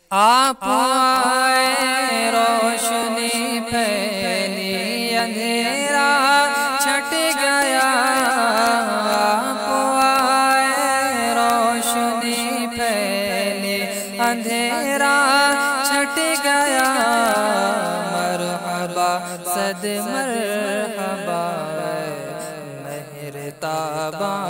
आप आए रोशनी फैली अंधेरा छट गया। आप आए रोशनी फैली अंधेरा छट गया। मरहबा सद मरहबा मेहर ताबा